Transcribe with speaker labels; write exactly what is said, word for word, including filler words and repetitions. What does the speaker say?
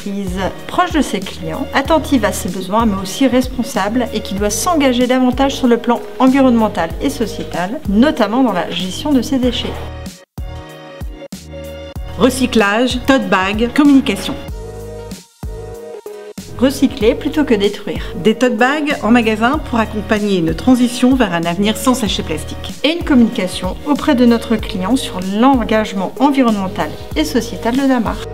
Speaker 1: entreprise proche de ses clients, attentive à ses besoins, mais aussi responsable et qui doit s'engager davantage sur le plan environnemental et sociétal, notamment dans la gestion de ses déchets.
Speaker 2: Recyclage, tote bag, communication.
Speaker 1: Recycler plutôt que détruire.
Speaker 2: Des tote bags en magasin pour accompagner une transition vers un avenir sans sachets plastiques.
Speaker 1: Et une communication auprès de notre client sur l'engagement environnemental et sociétal de la marque.